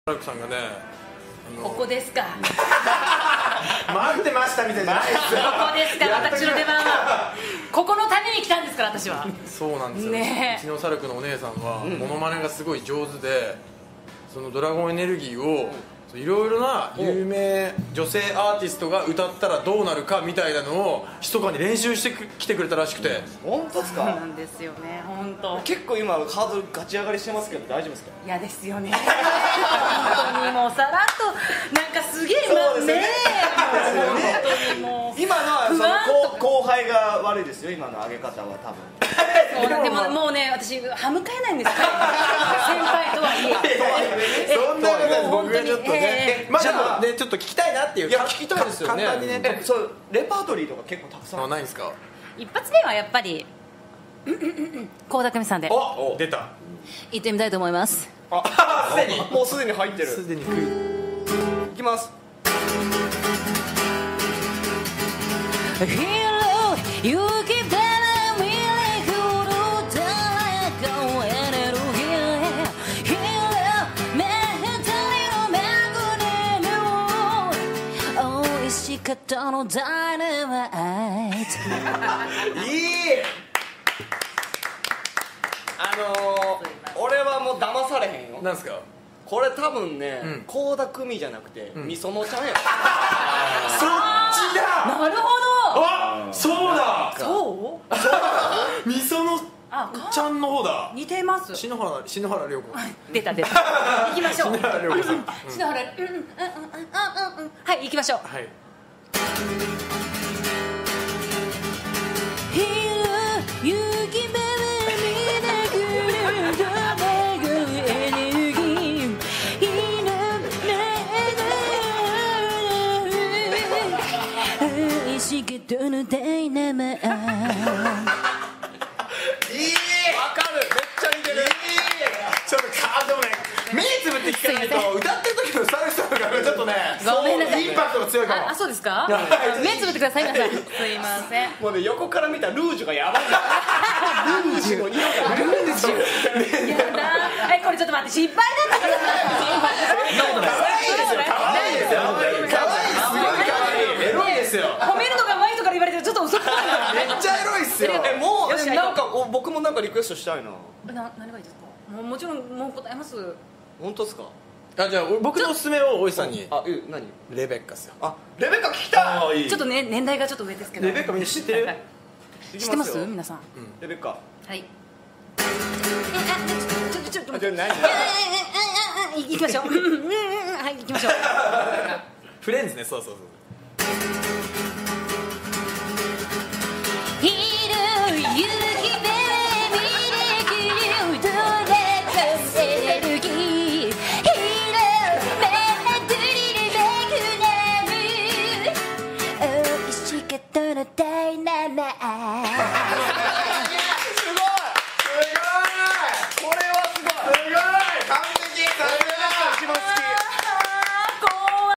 マルクさんがね、 ここですか。 待ってましたみたいじゃないですよ。 ここですか、私の出番は。ここのために来たんですから、私は。 そうなんですよ、 ねえうちのサルクのお姉さんはモノマネがすごい上手で、そのドラゴンエネルギーをいろいろな有名女性アーティストが歌ったらどうなるかみたいなのを密かに練習してきてくれたらしくて。 本当ですか？ そうなんですよね、本当。 結構今ハードルガチ上がりしてますけど大丈夫ですか？ 嫌ですよね。本当にもうさらっとなんかすげえそうですよねねえ、本当にもう今のはそ不安の後輩が悪いですよ、今の上げ方は多分。 そうでももうね、私歯向かえないんですから先輩とはいえ。 そんなことないです。僕がちょっとね、まあじゃあでもね、ちょっと聞きたいなっていう。 いや聞きたいですよね。 簡単にね。 そうレパートリーとか結構たくさん。 ないんですか？ 一発目はやっぱり倖田來未さんでお、出た。 行ってみたいと思います。 あ、すでにもうすでに入ってる。 すでに来る。 いきます。 Hero, you keep telling me like you do, darling, go and it'll heal. Hero, mentally no magnet. Oh, 石方のダイナマイト。 いい。俺はもう騙されへんよ。 なんですか？ これ多分ね、 ん倖田來未じゃなくてみそのちゃんや。 そっちだ。 なるほど。 あ、そうだ。 そうみそのあ、 ちゃんの方だ。 似てます。 篠原涼子。 出た出た。行きましょう。 篠原涼子さん。 篠原、はい、行きましょう。 はい。 Hero, you give me the energy. 石方のダイナマイト。 いい。わかる。めっちゃ似てる。 ちょっとでもね、目つぶって聞かないと歌ってる時のサルさんがちょっとね、 ごめんなさい。 インパクトが強いかも。 あ、そうですか？目つぶってください、皆さん。すいません。 もうね、横から見たルージュがやばい。ルージュの匂いが。ルージュ。 やだー。これちょっと待って、失敗だったから。 可愛いですよ。可愛いですよ。可愛い、すごい可愛い。エロいですよ。 褒めるのが上手いとか言われてる、ちょっと嘘っぽいな。 めっちゃエロいっすよ。 もうよしなんか僕もなんかリクエストしたいな。 何がいいですか？もちろんもう答えます。 本当ですか？ あ、じゃあ僕のおすすめをおいさんに。 あ、何？ レベッカっすよ。 あ、レベッカ聞きたい。 ちょっとね、年代がちょっと上ですけど。 レベッカみんな知ってる？ 知ってます皆さん。 レベッカ。 はい。ちょっとじゃあ何？ 行きましょう。はい、行きましょう。 フレンズね、そうそうそう。